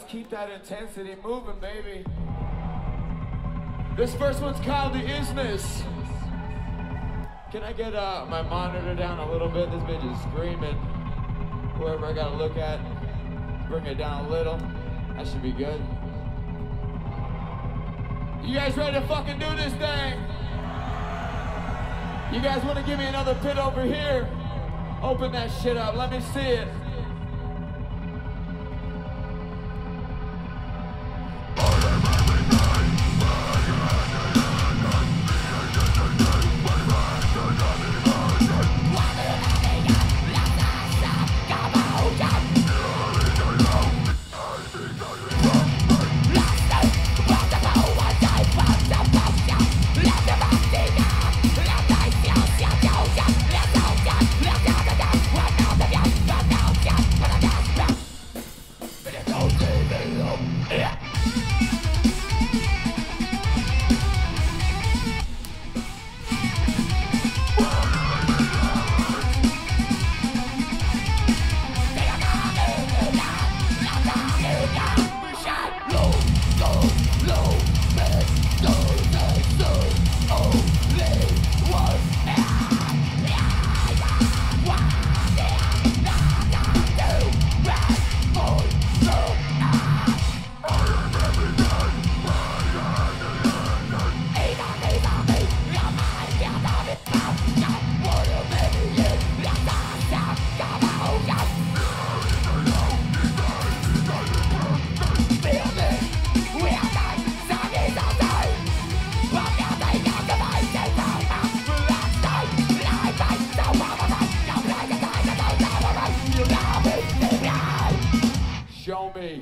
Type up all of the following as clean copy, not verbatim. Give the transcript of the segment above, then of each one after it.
keep that intensity moving, baby. This first one's called The Isness. Can I get my monitor down a little bit? This bitch is screaming. Whoever I gotta look at, bring it down a little. That should be good. You guys ready to fucking do this thing? You guys wanna give me another pit over here? Open that shit up, let me see it. Show me.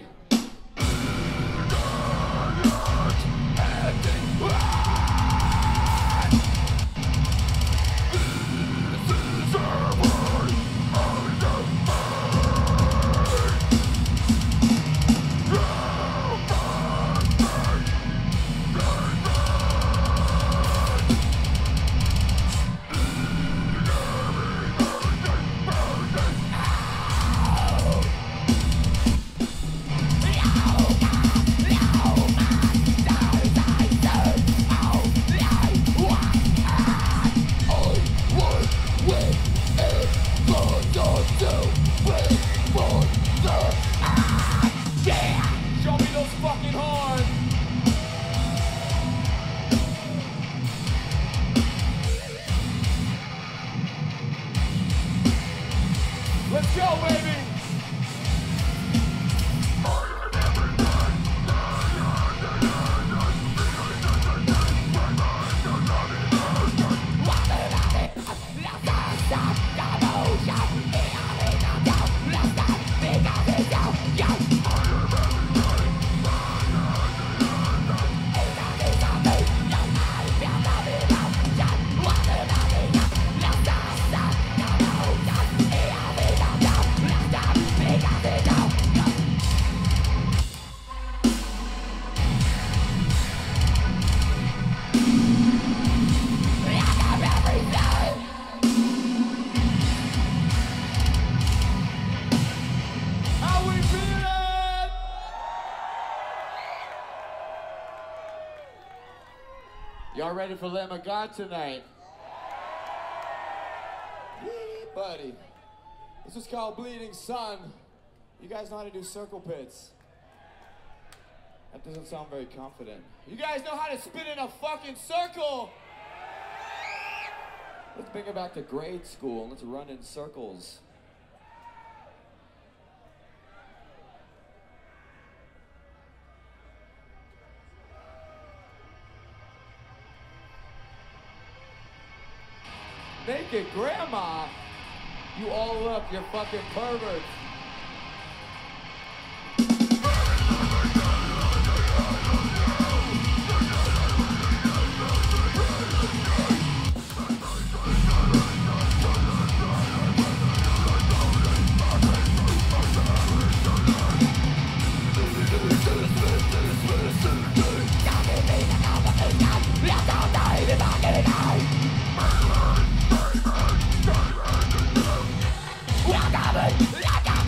Let's go, baby! Y'all ready for Lamb of God tonight? Yeah, buddy. This is called Bleeding Sun. You guys know how to do circle pits? That doesn't sound very confident. You guys know how to spin in a fucking circle? Let's bring it back to grade school. Let's run in circles. Naked grandma? You all look, you're fucking perverts. Welcome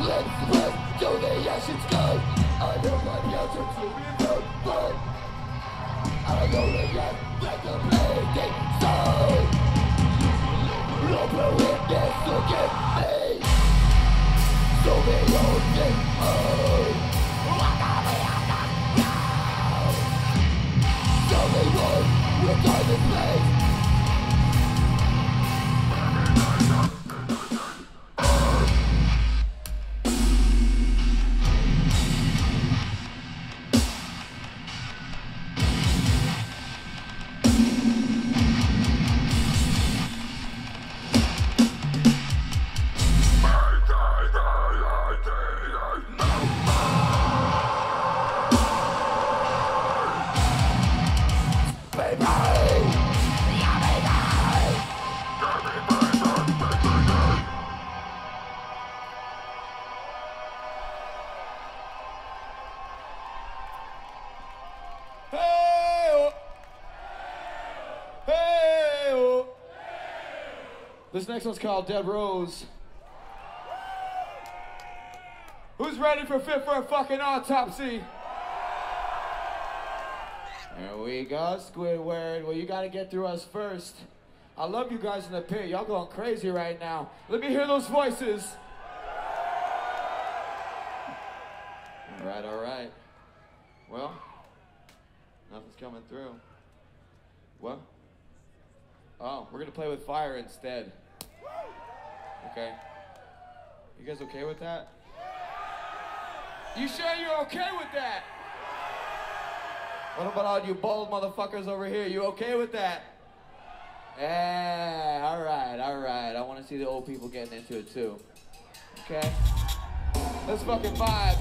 lips pressed to the ocean sky. I know my answer to remember. I only have regulating soul. Open witness to give me. So me only tell me what with time and place. This next one's called Dead Rose. Who's ready for Fit for a Fucking Autopsy? There we go, Squidward. Well, you gotta get through us first. I love you guys in the pit. Y'all going crazy right now. Let me hear those voices. All right. Well, nothing's coming through. What? Oh, we're gonna play with fire instead. Okay. You guys okay with that? You sure you're okay with that? What about all you bald motherfuckers over here? You okay with that? Yeah, all right. I want to see the old people getting into it too. Okay? Let's fucking vibe.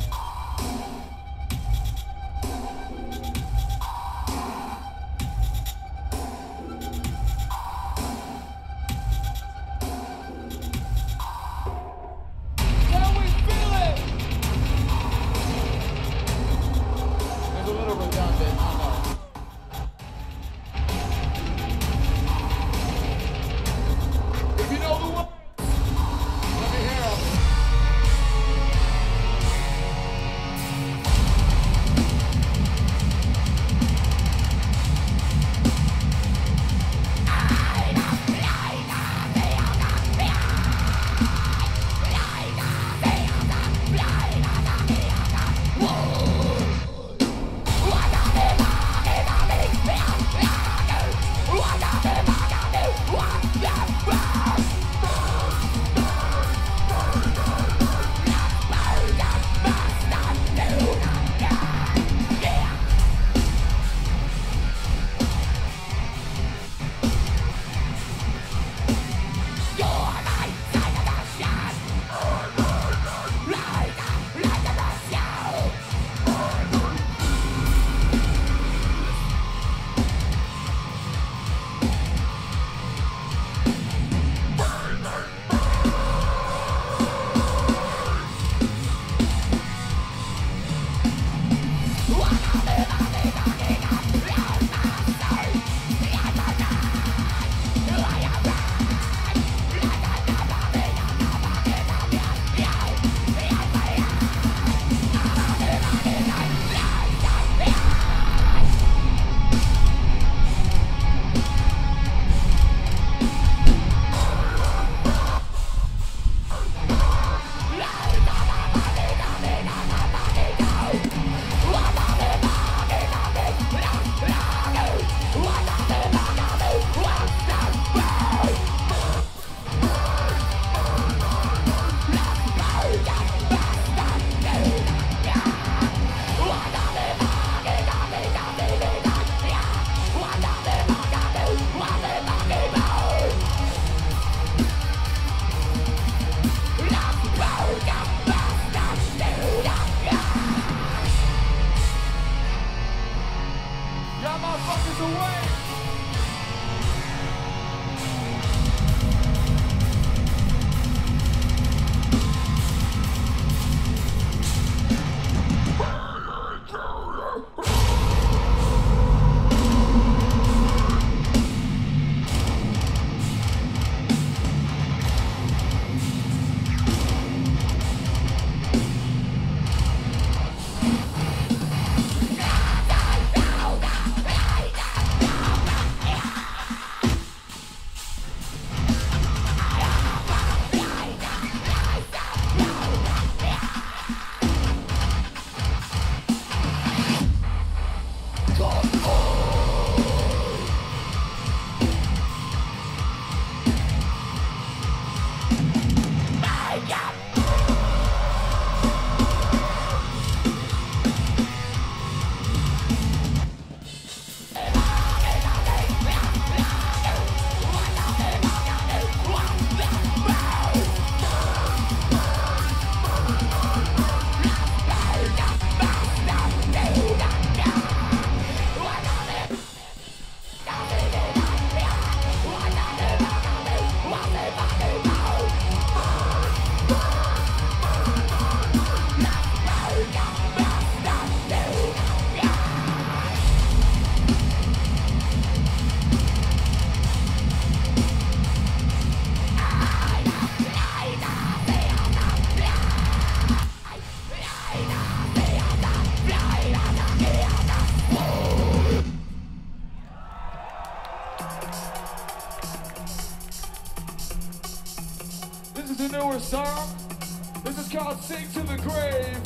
is a newer song. This is called Sing to the Grave.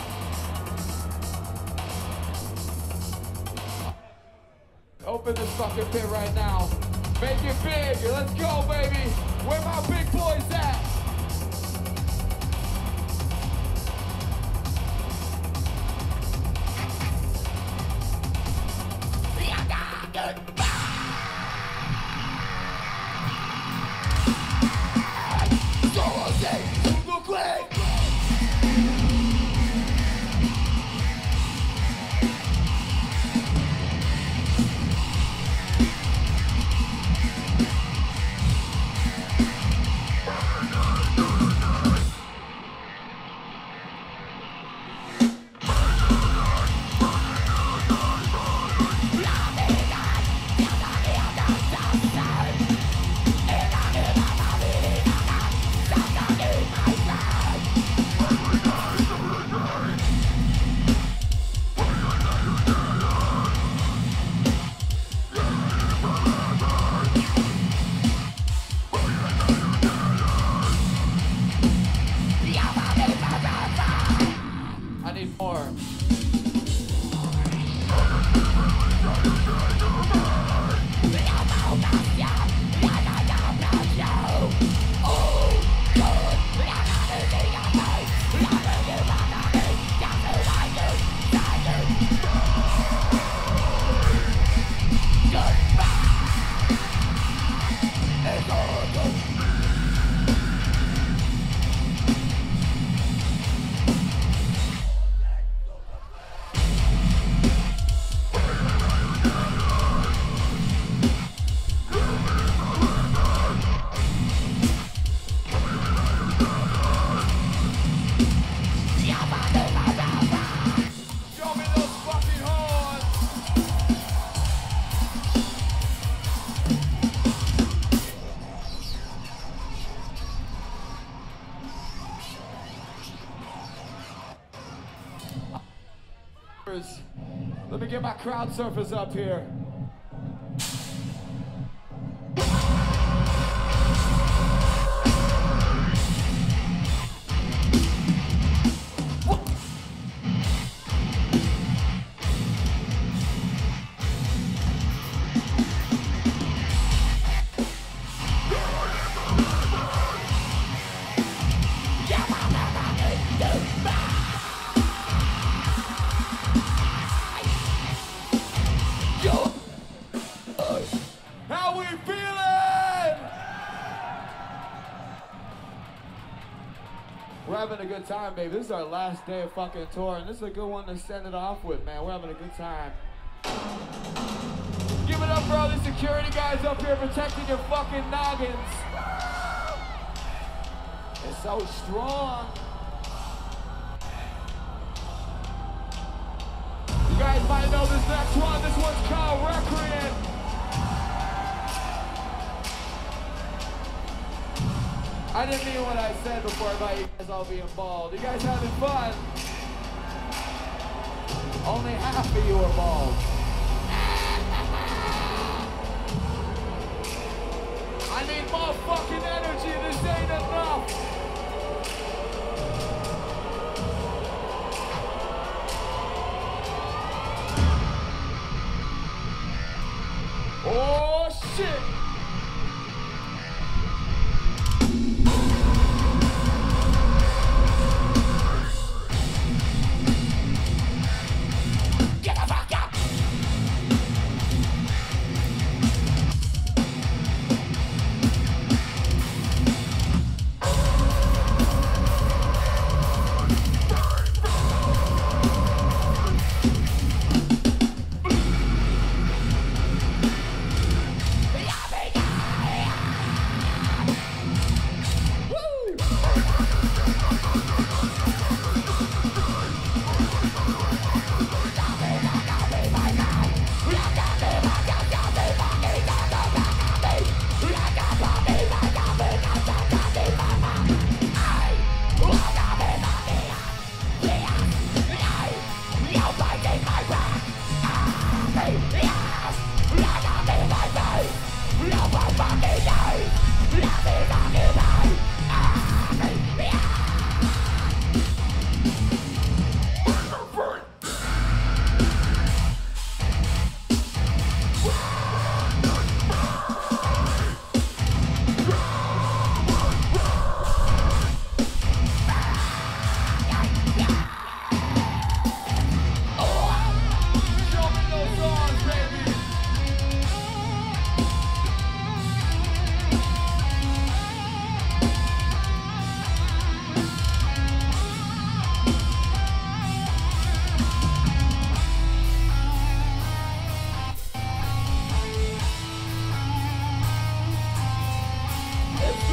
Open this fucking pit right now. Make it big. Let's go, baby. Where my big boys at? Let me get my crowd surfers up here. We're having a good time, baby. This is our last day of fucking tour, and this is a good one to send it off with, man. We're having a good time. Give it up for all these security guys up here protecting your fucking noggins. It's so strong. You guys might know this next one. This one's called Recreant. I didn't mean what I said before about you guys all being bald. You guys having fun? Only half of you are bald. I need more fucking energy. This ain't enough. Oh shit!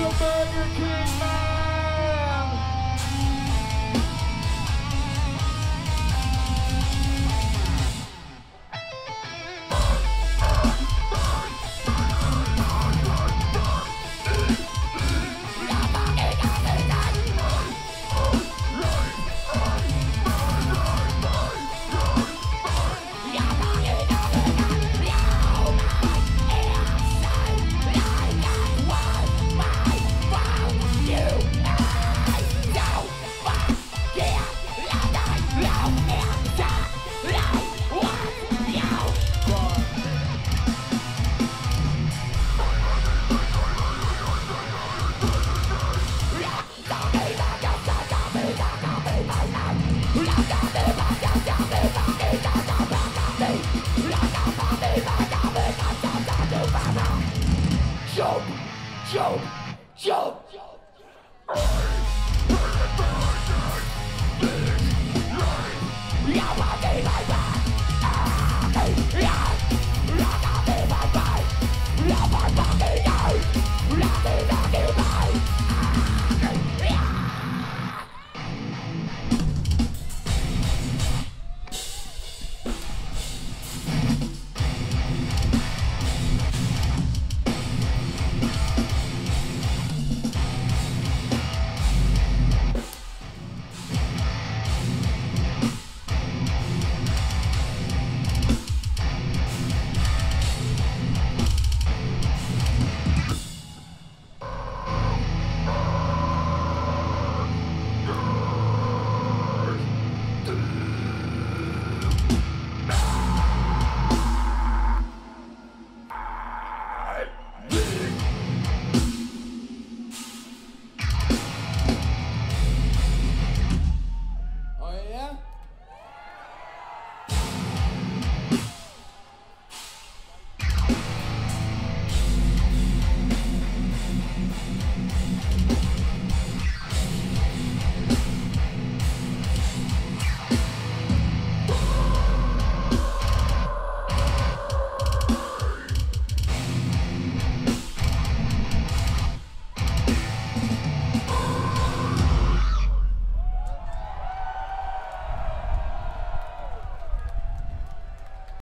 Burger King Man! Jump! Jump! Jump!